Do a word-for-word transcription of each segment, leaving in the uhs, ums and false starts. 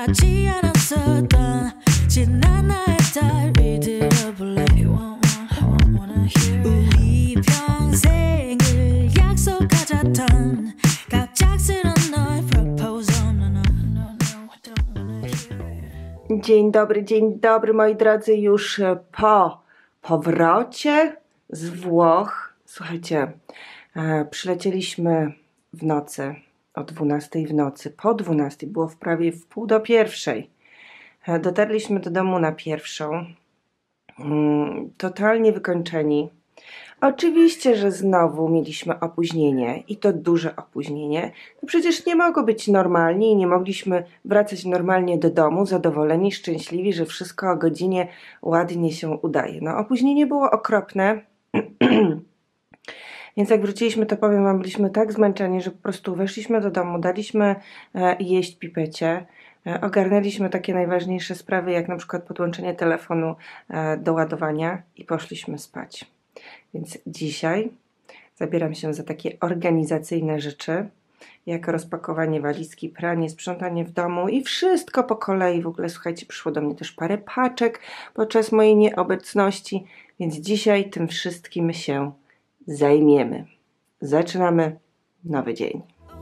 하지 않았었던 지난 나의 딸이 들어볼래 wanna hear 우리 평생을 약속하자던 갑작스런 너의 proposal no, no, no, no, I don't wanna hear. Dzień dobry, dzień dobry moi drodzy, już po powrocie z Włoch. Słuchajcie, e, przylecieliśmy w nocy, o dwunastej w nocy, po dwunastej, było w prawie w pół do pierwszej. E, dotarliśmy do domu na pierwszą, mm, totalnie wykończeni. Oczywiście, że znowu mieliśmy opóźnienie i to duże opóźnienie. No przecież nie mogło być normalnie i nie mogliśmy wracać normalnie do domu, zadowoleni, szczęśliwi, że wszystko o godzinie ładnie się udaje. No opóźnienie było okropne, więc jak wróciliśmy, to powiem wam, byliśmy tak zmęczeni, że po prostu weszliśmy do domu, daliśmy e, jeść pipecie, e, ogarnęliśmy takie najważniejsze sprawy, jak na przykład podłączenie telefonu e, do ładowania i poszliśmy spać. Więc dzisiaj zabieram się za takie organizacyjne rzeczy, jak rozpakowanie walizki, pranie, sprzątanie w domu i wszystko po kolei. W ogóle, słuchajcie, przyszło do mnie też parę paczek podczas mojej nieobecności, więc dzisiaj tym wszystkim się zajmiemy. Zaczynamy nowy dzień.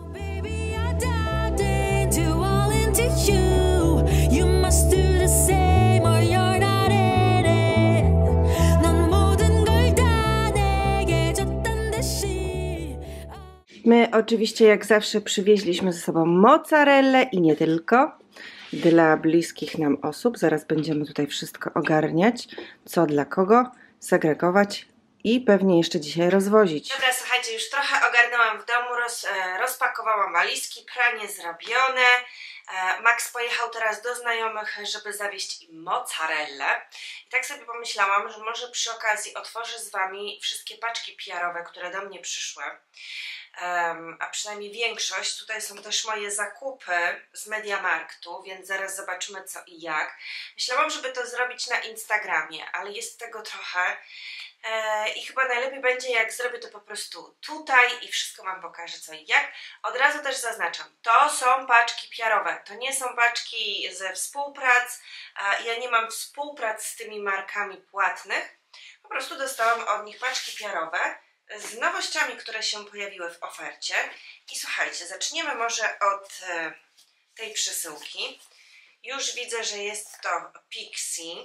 My oczywiście jak zawsze przywieźliśmy ze sobą mozzarellę i nie tylko, dla bliskich nam osób. Zaraz będziemy tutaj wszystko ogarniać, co dla kogo, segregować i pewnie jeszcze dzisiaj rozwozić. Dobra, słuchajcie, już trochę ogarnęłam w domu, roz, rozpakowałam walizki, pranie zrobione. Max pojechał teraz do znajomych, żeby zawieźć im mozzarellę. I tak sobie pomyślałam, że może przy okazji otworzę z wami wszystkie paczki P R owe, które do mnie przyszły. Um, a przynajmniej większość. Tutaj są też moje zakupy z Mediamarktu, więc zaraz zobaczymy co i jak. Myślałam, żeby to zrobić na Instagramie, ale jest tego trochę e, i chyba najlepiej będzie, jak zrobię to po prostu tutaj i wszystko wam pokażę co i jak. Od razu też zaznaczam, to są paczki P R owe, to nie są paczki ze współprac, e, ja nie mam współprac z tymi markami płatnych, po prostu dostałam od nich paczki P R owe z nowościami, które się pojawiły w ofercie. I słuchajcie, zaczniemy może od e, tej przesyłki. Już widzę, że jest to Pixi.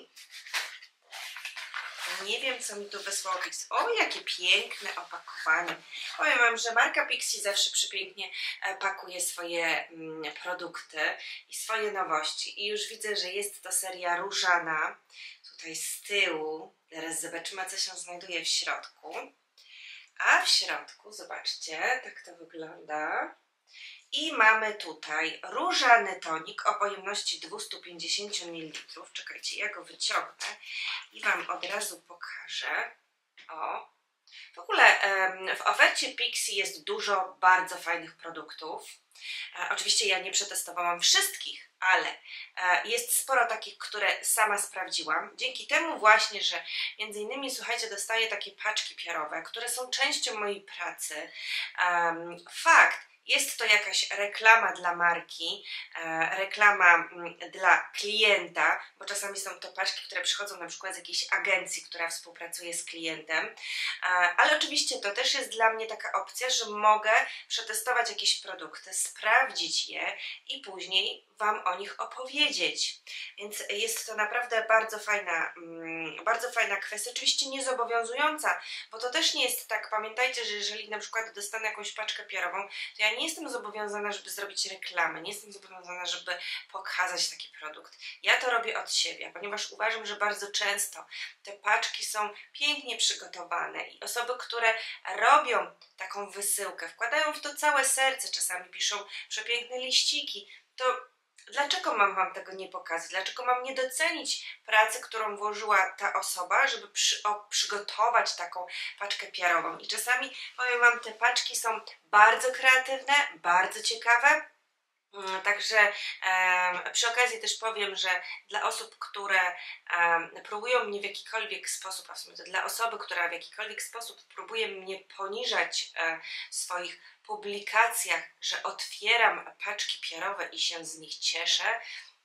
Nie wiem, co mi tu wysłało Pixi. O, jakie piękne opakowanie. Powiem wam, że marka Pixi zawsze przepięknie e, pakuje swoje mm, produkty i swoje nowości. I już widzę, że jest to seria różana. Tutaj z tyłu. Zaraz zobaczymy, co się znajduje w środku. A w środku, zobaczcie, tak to wygląda. I mamy tutaj różany tonik o pojemności dwieście pięćdziesiąt mililitrów. Czekajcie, ja go wyciągnę i wam od razu pokażę. O. W ogóle w ofercie Pixi jest dużo bardzo fajnych produktów. Oczywiście ja nie przetestowałam wszystkich, ale jest sporo takich, które sama sprawdziłam. Dzięki temu właśnie, że między innymi, słuchajcie, dostaję takie paczki P R owe, które są częścią mojej pracy. Fakt, jest to jakaś reklama dla marki, e, reklama m, dla klienta, bo czasami są to paczki, które przychodzą na przykład z jakiejś agencji, która współpracuje z klientem, e, ale oczywiście to też jest dla mnie taka opcja, że mogę przetestować jakieś produkty, sprawdzić je i później wam o nich opowiedzieć. Więc jest to naprawdę bardzo fajna, mm, bardzo fajna kwestia, oczywiście niezobowiązująca, bo to też nie jest tak, pamiętajcie, że jeżeli na przykład dostanę jakąś paczkę P R ową, to ja nie jestem zobowiązana, żeby zrobić reklamę, nie jestem zobowiązana, żeby pokazać taki produkt. Ja to robię od siebie, ponieważ uważam, że bardzo często te paczki są pięknie przygotowane i osoby, które robią taką wysyłkę, wkładają w to całe serce, czasami piszą przepiękne liściki, to dlaczego mam wam tego nie pokazać? Dlaczego mam nie docenić pracy, którą włożyła ta osoba, żeby przy, o, przygotować taką paczkę P R ową? I czasami, powiem wam, te paczki są bardzo kreatywne, bardzo ciekawe. Także um, przy okazji też powiem, że dla osób, które um, próbują mnie w jakikolwiek sposób, a w sumie to dla osoby, która w jakikolwiek sposób próbuje mnie poniżać e, w swoich publikacjach, że otwieram paczki P R owe i się z nich cieszę,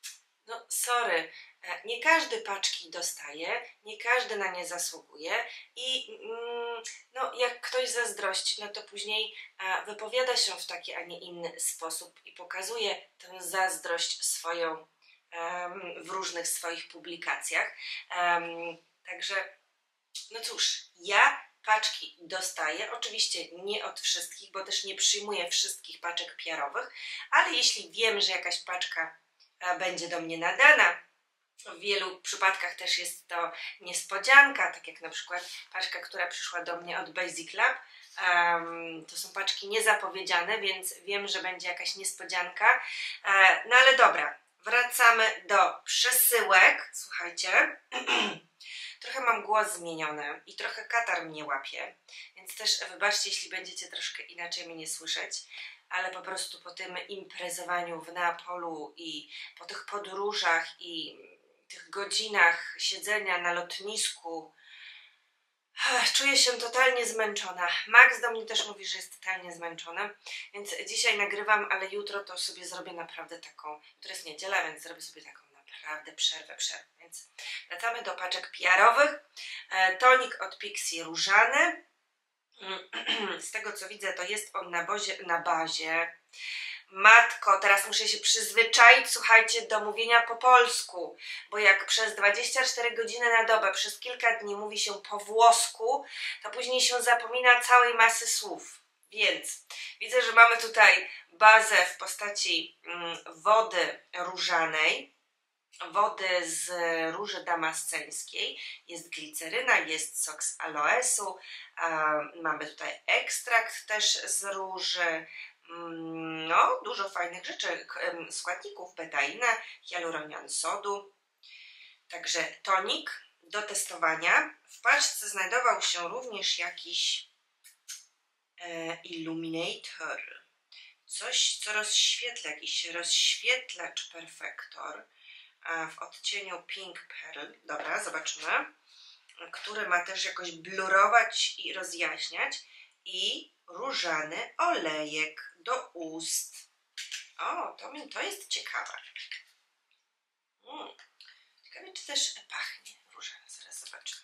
No sorry, nie każdy paczki dostaje, nie każdy na nie zasługuje i mm, no, jak ktoś zazdrości, no to później a, wypowiada się w taki, a nie inny sposób i pokazuje tę zazdrość swoją um, w różnych swoich publikacjach. Um, także, no cóż, ja paczki dostaję, oczywiście nie od wszystkich, bo też nie przyjmuję wszystkich paczek P R-owych, ale jeśli wiem, że jakaś paczka a, będzie do mnie nadana, w wielu przypadkach też jest to niespodzianka, tak jak na przykład paczka, która przyszła do mnie od Basic Lab. Um, to są paczki niezapowiedziane, więc wiem, że będzie jakaś niespodzianka. E, no ale dobra, wracamy do przesyłek. Słuchajcie, trochę mam głos zmieniony i trochę katar mnie łapie, więc też wybaczcie, jeśli będziecie troszkę inaczej mnie słyszeć, ale po prostu po tym imprezowaniu w Neapolu i po tych podróżach i tych godzinach siedzenia na lotnisku czuję się totalnie zmęczona. Max do mnie też mówi, że jest totalnie zmęczony, więc dzisiaj nagrywam, ale jutro to sobie zrobię naprawdę taką, jutro jest niedziela, więc zrobię sobie taką naprawdę przerwę, przerwę. Więc wracamy do paczek P R-owych. E, tonik od Pixi różany. Z tego co widzę, to jest on na, bozie, na bazie. Matko, teraz muszę się przyzwyczaić, słuchajcie, do mówienia po polsku, bo jak przez dwadzieścia cztery godziny na dobę, przez kilka dni mówi się po włosku, to później się zapomina całej masy słów. Więc widzę, że mamy tutaj bazę w postaci mm, wody różanej, wody z róży damasceńskiej, jest gliceryna, jest sok z aloesu, mamy tutaj ekstrakt też z róży, no dużo fajnych rzeczy, składników, betaina, hialuronian sodu. Także tonik do testowania. W paczce znajdował się również jakiś e, illuminator, coś co rozświetla, jakiś rozświetlacz perfektor w odcieniu Pink Pearl, dobra, zobaczymy, który ma też jakoś blurować i rozjaśniać, i różany olejek do ust. O, to, mi, to jest ciekawe. Mm. Ciekawe, czy też pachnie różany, zaraz zobaczymy.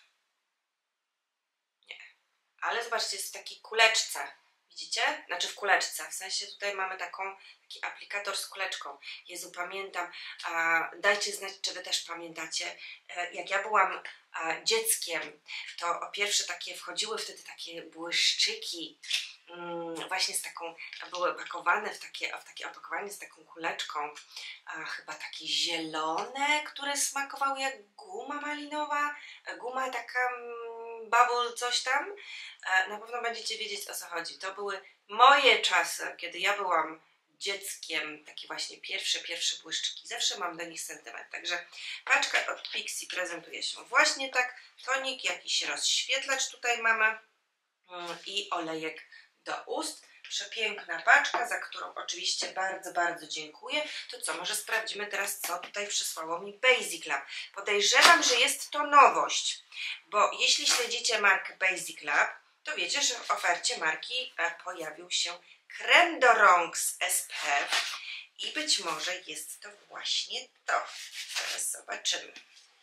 Nie, ale zobaczcie, jest w takiej kuleczce. Widzicie? Znaczy w kuleczce, w sensie tutaj mamy taką, taki aplikator z kuleczką. Jezu, pamiętam, a, dajcie znać, czy wy też pamiętacie, e, jak ja byłam a, dzieckiem, to pierwsze takie wchodziły wtedy takie błyszczyki, mm, właśnie z taką, były pakowane w takie, w takie opakowanie z taką kuleczką, a, chyba takie zielone, które smakowały jak guma malinowa, guma taka mm, bubble coś tam. E, na pewno będziecie wiedzieć, o co chodzi. To były moje czasy, kiedy ja byłam dzieckiem, takie właśnie pierwsze, pierwsze błyszczyki. Zawsze mam do nich sentyment. Także paczka od Pixi prezentuje się właśnie tak. Tonik, jakiś rozświetlacz tutaj mamy mm, i olejek do ust. Przepiękna paczka, za którą oczywiście bardzo, bardzo dziękuję. To co, może sprawdzimy teraz, co tutaj przysłało mi Basic Lab. Podejrzewam, że jest to nowość, bo jeśli śledzicie markę Basic Lab, to wiecie, że w ofercie marki pojawił się krem do rąk z S P F i być może jest to właśnie to. Teraz zobaczymy.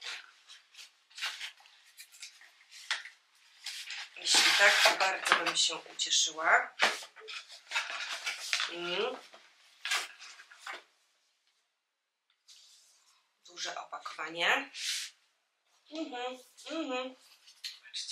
Jeśli tak, to bardzo bym się ucieszyła. Mm. Duże opakowanie. Mhm, mhm. Zobaczcie.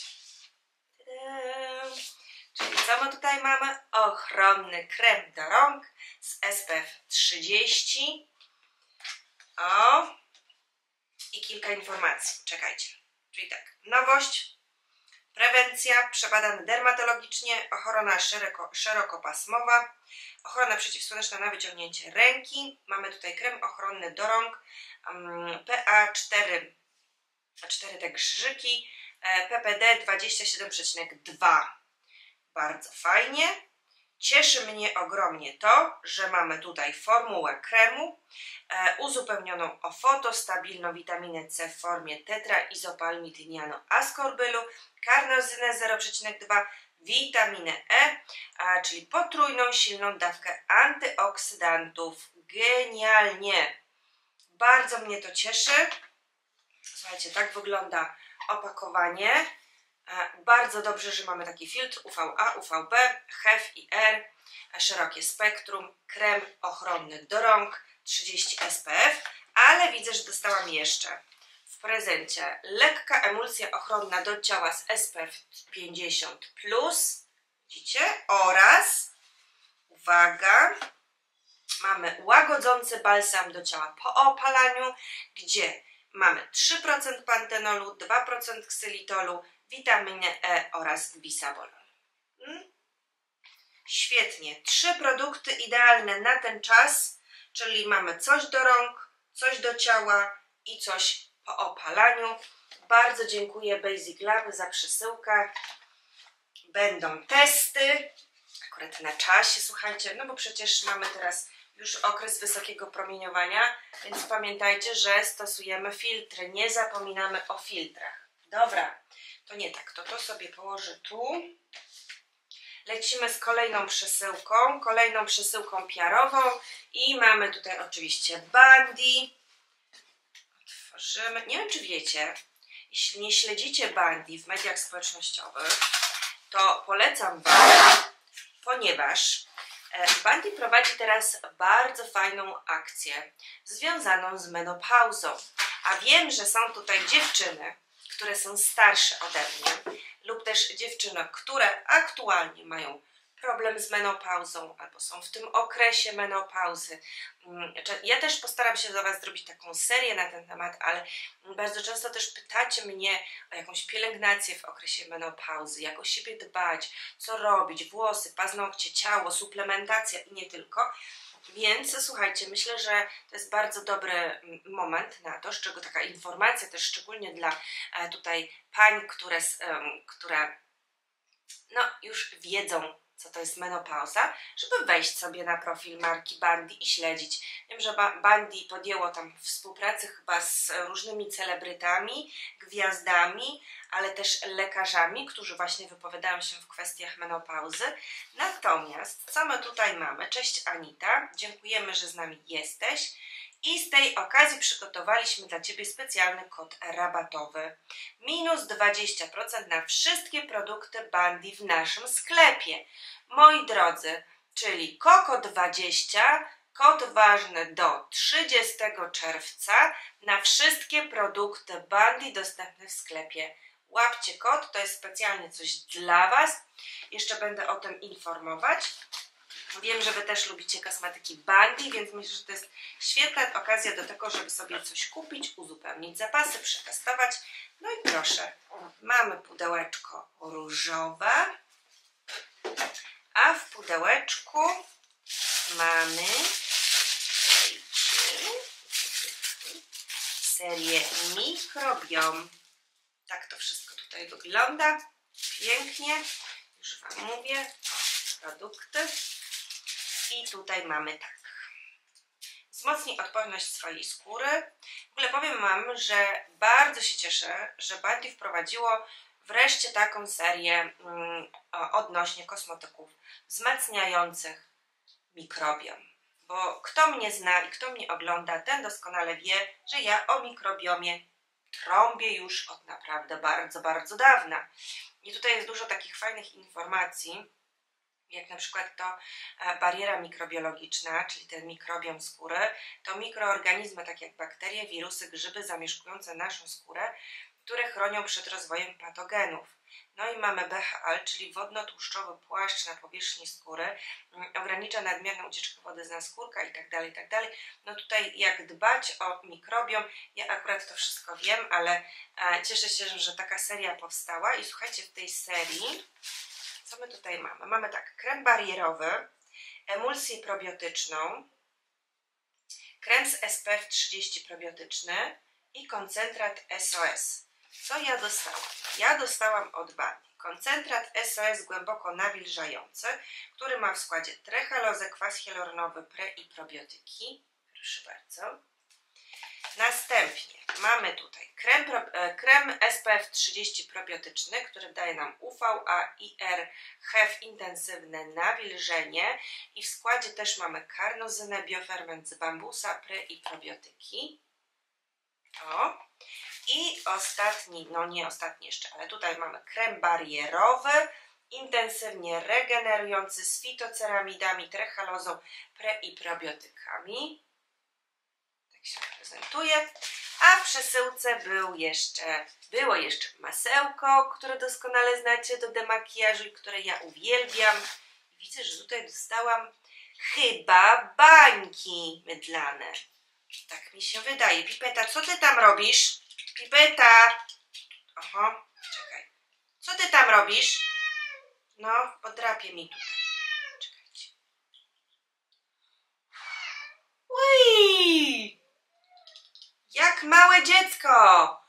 Czyli co my tutaj mamy? Ochronny krem do rąk z S P F trzydzieści. O! I kilka informacji. Czekajcie. Czyli tak, nowość. Prewencja, przebadany dermatologicznie, ochrona szeroko, szerokopasmowa, ochrona przeciwsłoneczna na wyciągnięcie ręki. Mamy tutaj krem ochronny do rąk, um, P A cztery, cztery te krzyżyki, P P D dwadzieścia siedem przecinek dwa. Bardzo fajnie. Cieszy mnie ogromnie to, że mamy tutaj formułę kremu e, uzupełnioną o fotostabilną witaminę C w formie tetraizopalmitynianu-askorbylu, karnozynę zero przecinek dwa, witaminę E, a, czyli potrójną silną dawkę antyoksydantów. Genialnie! Bardzo mnie to cieszy. Słuchajcie, tak wygląda opakowanie. Bardzo dobrze, że mamy taki filtr U V A, U V B, H E V i R, szerokie spektrum, krem ochronny do rąk, trzydzieści S P F, ale widzę, że dostałam jeszcze w prezencie lekka emulsja ochronna do ciała z S P F pięćdziesiąt plus, widzicie, oraz, uwaga, mamy łagodzący balsam do ciała po opalaniu, gdzie mamy trzy procent pantenolu, dwa procent ksylitolu, witaminę E oraz bisabolol. Hmm? Świetnie. Trzy produkty idealne na ten czas, czyli mamy coś do rąk, coś do ciała i coś po opalaniu. Bardzo dziękuję Basic Lab za przesyłkę. Będą testy, akurat na czasie, słuchajcie, no bo przecież mamy teraz już okres wysokiego promieniowania, więc pamiętajcie, że stosujemy filtry, nie zapominamy o filtrach. Dobra, to nie tak, to to sobie położę tu. Lecimy z kolejną przesyłką, kolejną przesyłką piarową i mamy tutaj oczywiście Bandy. Otworzymy. Nie wiem, czy wiecie, jeśli nie śledzicie Bandy w mediach społecznościowych, to polecam Wam, ponieważ Bandy prowadzi teraz bardzo fajną akcję związaną z menopauzą. A wiem, że są tutaj dziewczyny, które są starsze ode mnie, lub też dziewczyny, które aktualnie mają problem z menopauzą albo są w tym okresie menopauzy. Ja też postaram się dla Was zrobić taką serię na ten temat, ale bardzo często też pytacie mnie o jakąś pielęgnację w okresie menopauzy, jak o siebie dbać, co robić, włosy, paznokcie, ciało, suplementacja i nie tylko. Więc słuchajcie, myślę, że to jest bardzo dobry moment na to, z czego taka informacja też szczególnie dla tutaj pań, które, które no, już wiedzą, co to jest menopauza, żeby wejść sobie na profil marki Bandy i śledzić. Wiem, że Bandy podjęło tam współpracę chyba z różnymi celebrytami, gwiazdami, ale też lekarzami, którzy właśnie wypowiadają się w kwestiach menopauzy. Natomiast co my tutaj mamy? Cześć Anita, dziękujemy, że z nami jesteś. I z tej okazji przygotowaliśmy dla Ciebie specjalny kod rabatowy. Minus dwadzieścia procent na wszystkie produkty Bandy w naszym sklepie. Moi drodzy, czyli Koko dwadzieścia, kod ważny do trzydziestego czerwca na wszystkie produkty Bandy dostępne w sklepie. Łapcie kod, to jest specjalnie coś dla Was. Jeszcze będę o tym informować. Wiem, że Wy też lubicie kosmetyki Bandy, więc myślę, że to jest świetna okazja do tego, żeby sobie coś kupić, uzupełnić zapasy, przetestować. No i proszę, mamy pudełeczko różowe, a w pudełeczku mamy serię Mikrobiom. Tak to wszystko tutaj wygląda. Pięknie. Już Wam mówię. O, produkty. I tutaj mamy tak. Wzmocnij odporność swojej skóry. W ogóle powiem Wam, że bardzo się cieszę, że Bandy wprowadziło wreszcie taką serię mm, odnośnie kosmetyków wzmacniających mikrobiom. Bo kto mnie zna i kto mnie ogląda, ten doskonale wie, że ja o mikrobiomie trąbię już od naprawdę bardzo, bardzo dawna. I tutaj jest dużo takich fajnych informacji, jak na przykład to bariera mikrobiologiczna, czyli ten mikrobiom skóry, to mikroorganizmy, tak jak bakterie, wirusy, grzyby zamieszkujące naszą skórę, które chronią przed rozwojem patogenów. No i mamy B H A, czyli wodno-tłuszczowy płaszcz na powierzchni skóry, ogranicza nadmierną ucieczkę wody z naskórka itd., itd. No tutaj jak dbać o mikrobiom, ja akurat to wszystko wiem, ale e, cieszę się, że taka seria powstała i słuchajcie, w tej serii co my tutaj mamy? Mamy tak, krem barierowy, emulsję probiotyczną, krem z S P F trzydzieści probiotyczny i koncentrat S O S. Co ja dostałam? Ja dostałam od Bandy koncentrat S O S głęboko nawilżający, który ma w składzie trechelozę, kwas hialuronowy, pre i probiotyki. Proszę bardzo. Następnie mamy tutaj krem, krem S P F trzydzieści probiotyczny, który daje nam U V A, I R, H E V, intensywne nawilżenie i w składzie też mamy karnozynę, bioferment z bambusa, pre i probiotyki. O. I ostatni, no nie ostatni jeszcze, ale tutaj mamy krem barierowy, intensywnie regenerujący z fitoceramidami, trechalozą, pre i probiotykami. Tak się prezentuje. A w przesyłce był jeszcze, było jeszcze masełko, które doskonale znacie do demakijażu i które ja uwielbiam. Widzę, że tutaj dostałam chyba bańki mydlane. Tak mi się wydaje. Pipeta, co ty tam robisz? Pipeta! Oho, czekaj. Co ty tam robisz? No, podrapie mi tutaj. Czekajcie. Uj! Jak małe dziecko!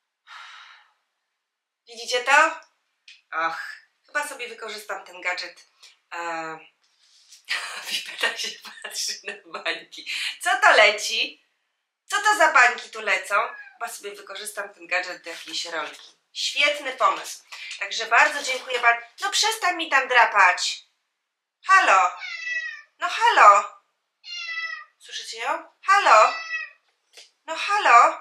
Widzicie to? Ach, chyba sobie wykorzystam ten gadżet. Eee, Pipeta się patrzy na bańki. Co to leci? Co to za bańki tu lecą? Chyba sobie wykorzystam ten gadżet do jakiejś rolki. Świetny pomysł. Także bardzo dziękuję bardzo. No przestań mi tam drapać. Halo? No halo? Słyszycie ją? Halo? No halo?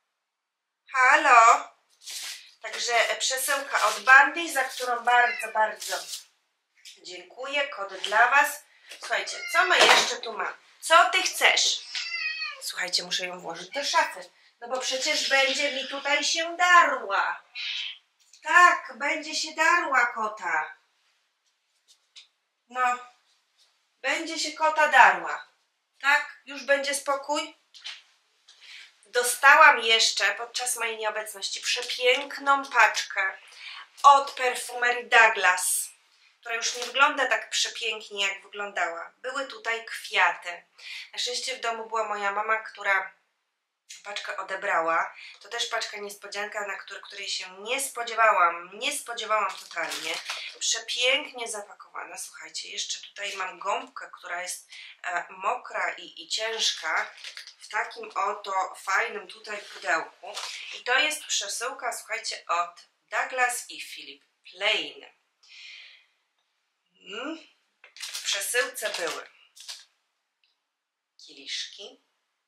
Halo? Także przesyłka od Bandy, za którą bardzo, bardzo dziękuję. Kod dla Was. Słuchajcie, co my jeszcze tu mamy? Co Ty chcesz? Słuchajcie, muszę ją włożyć do szafy. No bo przecież będzie mi tutaj się darła. Tak, będzie się darła kota. No, będzie się kota darła. Tak, już będzie spokój. Dostałam jeszcze podczas mojej nieobecności przepiękną paczkę od perfumerii Douglas, która już nie wygląda tak przepięknie, jak wyglądała. Były tutaj kwiaty. Na szczęście w domu była moja mama, która paczkę odebrała. To też paczka niespodzianka, na której, której się nie spodziewałam. Nie spodziewałam totalnie. Przepięknie zapakowana. Słuchajcie, jeszcze tutaj mam gąbkę, która jest e, mokra i, i ciężka. W takim oto fajnym tutaj pudełku. I to jest przesyłka, słuchajcie, od Douglas i Philip Plein. Hmm. W przesyłce były kieliszki.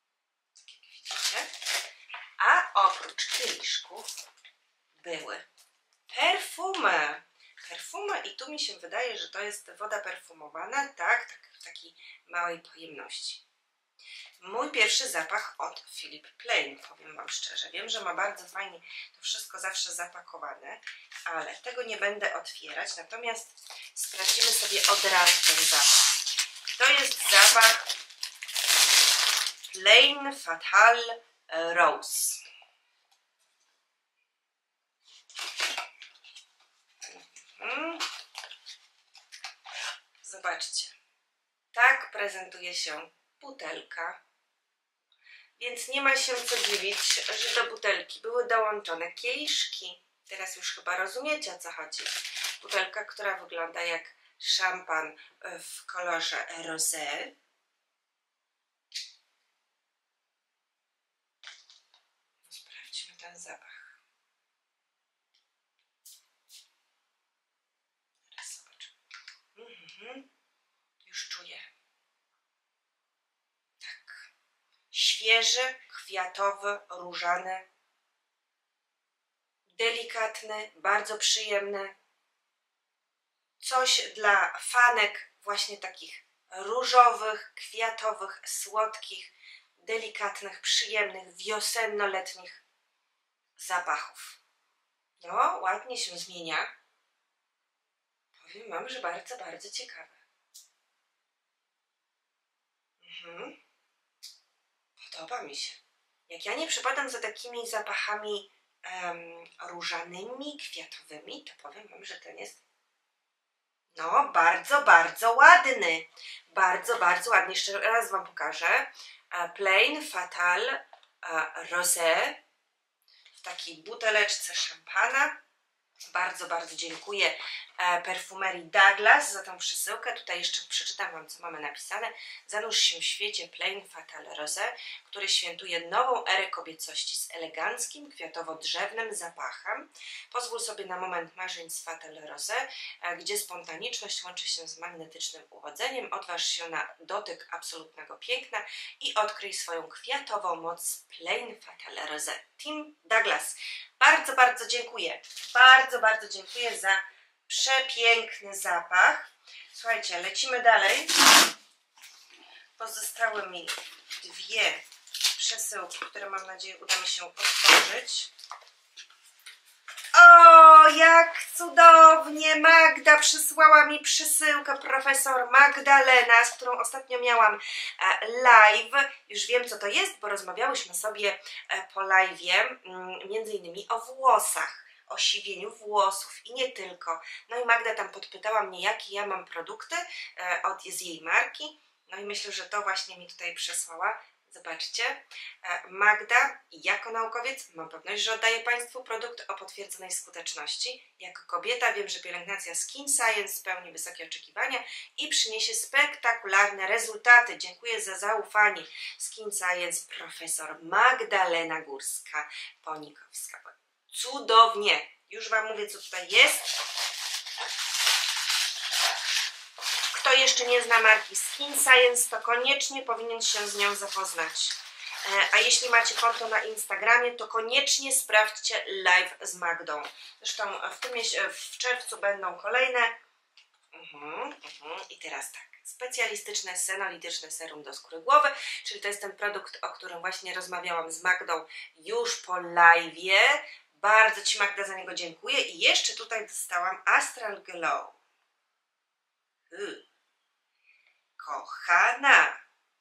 A oprócz kieliszków były perfumy. Perfumy i tu mi się wydaje, że to jest woda perfumowana, tak, tak w takiej małej pojemności. Mój pierwszy zapach od Philip Plein, powiem Wam szczerze. Wiem, że ma bardzo fajnie to wszystko zawsze zapakowane, ale tego nie będę otwierać, natomiast sprawdzimy sobie od razu ten zapach. To jest zapach Plein Fatal Rose. Hmm. Zobaczcie. Tak prezentuje się butelka. Więc nie ma się co dziwić, że do butelki były dołączone kieliszki. Teraz już chyba rozumiecie, o co chodzi. Butelka, która wygląda jak szampan w kolorze rosé. Sprawdźmy ten zapach. Teraz zobaczymy. Mhm. Już czuję. Tak. Świeży, kwiatowy, różany. Delikatny, bardzo przyjemny. Coś dla fanek właśnie takich różowych, kwiatowych, słodkich, delikatnych, przyjemnych, wiosenno-letnich zapachów. No, ładnie się zmienia. Powiem Wam, że bardzo, bardzo ciekawe. Mhm. Podoba mi się. Jak ja nie przepadam za takimi zapachami um, różanymi, kwiatowymi, to powiem Wam, że ten jest no, bardzo, bardzo ładny. Bardzo, bardzo ładny. Jeszcze raz Wam pokażę. Plein Fatal Rosé w takiej buteleczce szampana. Bardzo, bardzo dziękuję e, perfumerii Douglas za tą przesyłkę. Tutaj jeszcze przeczytam Wam, co mamy napisane. Zanurz się w świecie Plain Fatale Rosé, który świętuje nową erę kobiecości z eleganckim, kwiatowo-drzewnym zapachem. Pozwól sobie na moment marzeń z Fatale Rosé, e, gdzie spontaniczność łączy się z magnetycznym uchodzeniem. Odważ się na dotyk absolutnego piękna i odkryj swoją kwiatową moc Plain Fatale Rosé. Team Douglas. Bardzo, bardzo dziękuję. Bardzo, bardzo dziękuję za przepiękny zapach. Słuchajcie, lecimy dalej. Pozostały mi dwie przesyłki, które mam nadzieję uda mi się otworzyć. O, jak cudownie! Magda przysłała mi przesyłkę, profesor Magdalena, z którą ostatnio miałam live. Już wiem, co to jest, bo rozmawiałyśmy sobie po live'ie między innymi o włosach, o siwieniu włosów i nie tylko. No i Magda tam podpytała mnie, jakie ja mam produkty od z jej marki. No i myślę, że to właśnie mi tutaj przesłała. Zobaczcie, Magda jako naukowiec mam pewność, że oddaję Państwu produkt o potwierdzonej skuteczności. Jako kobieta wiem, że pielęgnacja Skin Science spełni wysokie oczekiwania i przyniesie spektakularne rezultaty. Dziękuję za zaufanie. Skin Science, profesor Magdalena Górska-Ponikowska. Cudownie! Już Wam mówię, co tutaj jest. Kto jeszcze nie zna marki Skin Science, to koniecznie powinien się z nią zapoznać. A jeśli macie konto na Instagramie, to koniecznie sprawdźcie live z Magdą. Zresztą w, tym w czerwcu będą kolejne. Mhm, mhm. I teraz tak. Specjalistyczne, senolityczne serum do skóry głowy, czyli to jest ten produkt, o którym właśnie rozmawiałam z Magdą już po live'ie. Bardzo Ci, Magda, za niego dziękuję. I jeszcze tutaj dostałam Astral Glow. Yy. Kochana,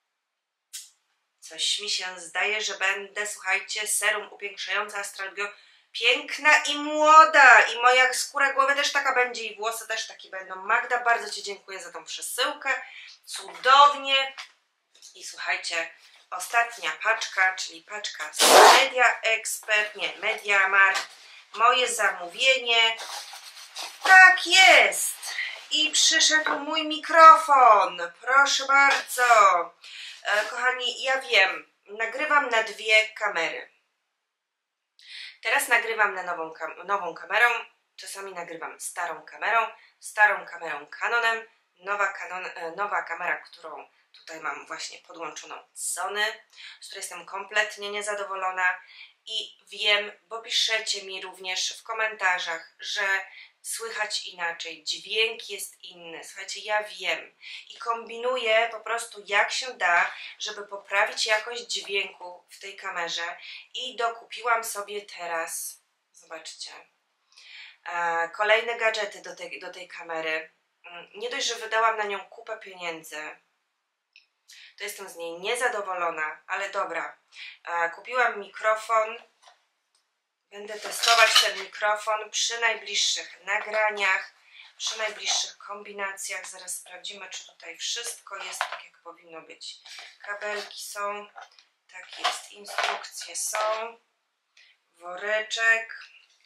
coś mi się zdaje, że będę, słuchajcie, serum upiększające Astral Glow, piękna i młoda, i moja skóra głowy też taka będzie i włosy też takie będą. Magda, bardzo Ci dziękuję za tą przesyłkę, cudownie. I słuchajcie, ostatnia paczka, czyli paczka z Media Expert, nie, Media Markt, moje zamówienie, tak jest. I przyszedł mój mikrofon, proszę bardzo. E, kochani, ja wiem, nagrywam na dwie kamery. Teraz nagrywam na nową, kam nową kamerą, czasami nagrywam starą kamerą, starą kamerą Canonem, nowa, kanon e, nowa kamera, którą tutaj mam właśnie podłączoną z Sony, z której jestem kompletnie niezadowolona i wiem, bo piszecie mi również w komentarzach, że słychać inaczej, dźwięk jest inny. Słuchajcie, ja wiem i kombinuję po prostu jak się da, żeby poprawić jakość dźwięku w tej kamerze i dokupiłam sobie teraz, zobaczcie, e, kolejne gadżety do tej, do tej kamery. Nie dość, że wydałam na nią kupę pieniędzy, to jestem z niej niezadowolona, ale dobra. E, kupiłam mikrofon. Będę testować ten mikrofon przy najbliższych nagraniach, przy najbliższych kombinacjach. Zaraz sprawdzimy, czy tutaj wszystko jest tak, jak powinno być. Kabelki są, tak jest, instrukcje są, woreczek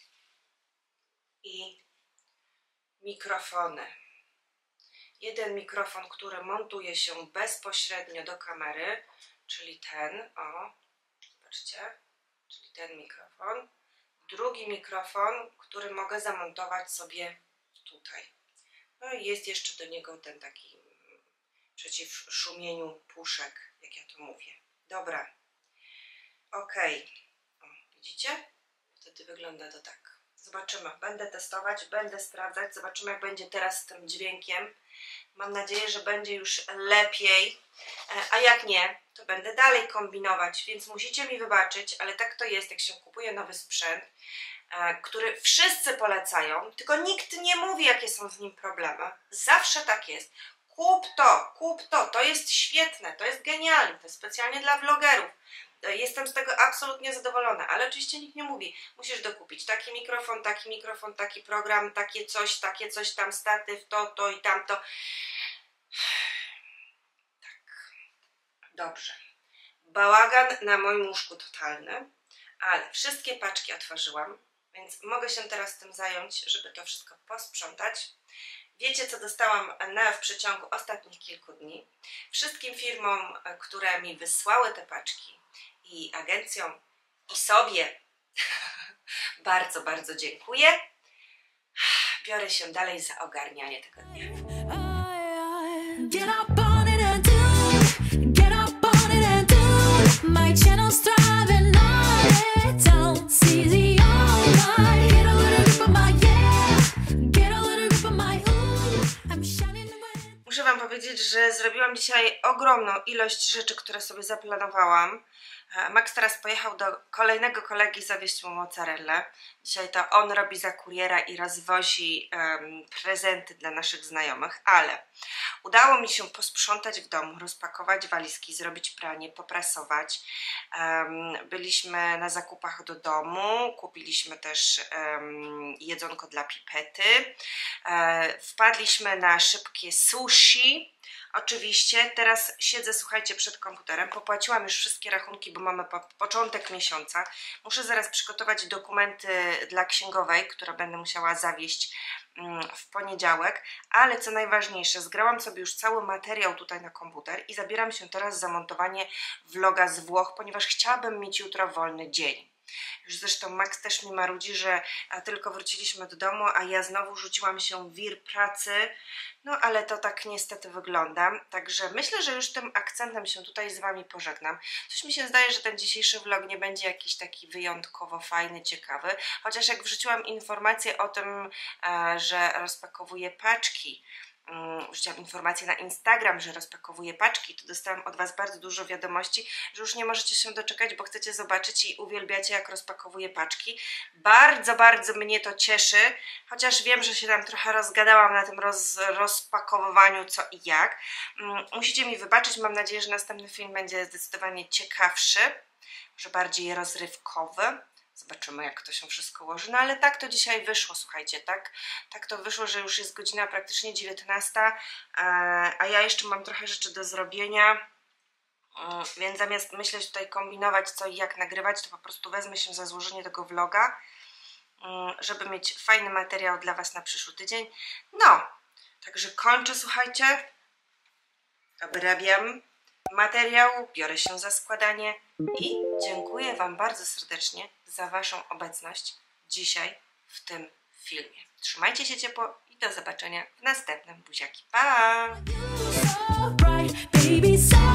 i mikrofony. Jeden mikrofon, który montuje się bezpośrednio do kamery, czyli ten, o, zobaczcie, czyli ten mikrofon. Drugi mikrofon, który mogę zamontować sobie tutaj. No i jest jeszcze do niego ten taki przeciw szumieniu puszek, jak ja to mówię. Dobra. Ok. O, widzicie? Wtedy wygląda to tak. Zobaczymy. Będę testować, będę sprawdzać. Zobaczymy, jak będzie teraz z tym dźwiękiem. Mam nadzieję, że będzie już lepiej. A jak nie, to będę dalej kombinować, więc musicie mi wybaczyć, ale tak to jest, jak się kupuje nowy sprzęt, który wszyscy polecają, tylko nikt nie mówi, jakie są z nim problemy. Zawsze tak jest. Kup to, kup to, to jest świetne, to jest genialne, to jest specjalnie dla vlogerów. Jestem z tego absolutnie zadowolona, ale oczywiście nikt nie mówi, musisz dokupić taki mikrofon, taki mikrofon, taki program, takie coś, takie coś tam, statyw, to, to i tamto. Tak, dobrze. Bałagan na moim łóżku totalny, ale wszystkie paczki otworzyłam, Więc mogę się teraz tym zająć, żeby to wszystko posprzątać. Wiecie, co dostałam na, w przeciągu ostatnich kilku dni? Wszystkim firmom, które mi wysłały te paczki i agencjom i sobie bardzo, bardzo dziękuję. Biorę się dalej za ogarnianie tego dnia. Get up on it and do it. Get up on it and do it. My channel's thriving on it. Don't see the online. Get a little grip of my yeah. Get a little grip of my ooh. I'm shining away. Muszę wam powiedzieć, że zrobiłam dzisiaj ogromną ilość rzeczy, które sobie zaplanowałam. Max teraz pojechał do kolejnego kolegi zawieźć mu mozzarellę. Dzisiaj to on robi za kuriera i rozwozi um, prezenty dla naszych znajomych, ale udało mi się posprzątać w domu, rozpakować walizki, zrobić pranie, poprasować. Um, byliśmy na zakupach do domu, kupiliśmy też um, jedzonko dla pipety. E, wpadliśmy na szybkie sushi. Oczywiście teraz siedzę, słuchajcie, przed komputerem, popłaciłam już wszystkie rachunki, bo mamy po początek miesiąca. Muszę zaraz przygotować dokumenty dla księgowej, które będę musiała zawieźć mm, w poniedziałek, ale co najważniejsze, zgrałam sobie już cały materiał tutaj na komputer i zabieram się teraz za montowanie vloga z Włoch, ponieważ chciałabym mieć jutro wolny dzień. Już zresztą Max też mi marudzi, że tylko wróciliśmy do domu, a ja znowu rzuciłam się w wir pracy, no ale to tak niestety wygląda. Także myślę, że już tym akcentem się tutaj z wami pożegnam. Coś mi się zdaje, że ten dzisiejszy vlog nie będzie jakiś taki wyjątkowo fajny, ciekawy, chociaż jak wrzuciłam informację o tym, że rozpakowuję paczki, wrzuciłam informację na Instagram, że rozpakowuję paczki, to dostałam od was bardzo dużo wiadomości, że już nie możecie się doczekać, bo chcecie zobaczyć i uwielbiacie, jak rozpakowuję paczki. Bardzo, bardzo mnie to cieszy, chociaż wiem, że się tam trochę rozgadałam na tym roz, rozpakowywaniu co i jak. Musicie mi wybaczyć, mam nadzieję, że następny film będzie zdecydowanie ciekawszy, może bardziej rozrywkowy. Zobaczymy, jak to się wszystko ułoży. No ale tak to dzisiaj wyszło, słuchajcie, tak, tak to wyszło, że już jest godzina praktycznie dziewiętnasta, a ja jeszcze mam trochę rzeczy do zrobienia, więc zamiast myśleć tutaj, kombinować co i jak nagrywać, to po prostu wezmę się za złożenie tego vloga, żeby mieć fajny materiał dla was na przyszły tydzień. No, także kończę, słuchajcie, obrabiam materiał, biorę się za składanie i dziękuję wam bardzo serdecznie za waszą obecność dzisiaj w tym filmie. Trzymajcie się ciepło i do zobaczenia w następnym. Buziaki, pa!